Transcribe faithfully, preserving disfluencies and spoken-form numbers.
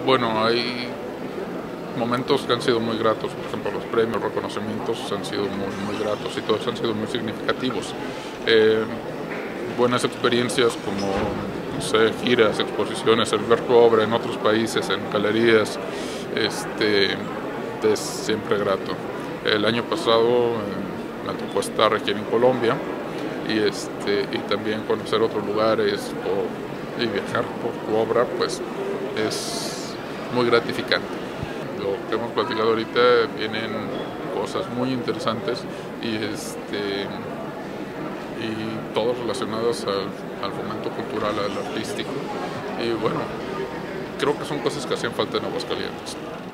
Bueno, hay momentos que han sido muy gratos, por ejemplo, los premios, reconocimientos han sido muy, muy gratos y todos han sido muy significativos. Eh, buenas experiencias como, no sé, giras, exposiciones, el ver tu obra en otros países, en galerías, este, es siempre grato. El año pasado eh, me tocó estar aquí en Colombia y, este, y también conocer otros lugares o, y viajar por tu obra, pues es muy gratificante. Lo que hemos platicado ahorita vienen cosas muy interesantes y, este, y todas relacionadas al, al fomento cultural, al artístico. Y bueno, creo que son cosas que hacían falta en Aguascalientes.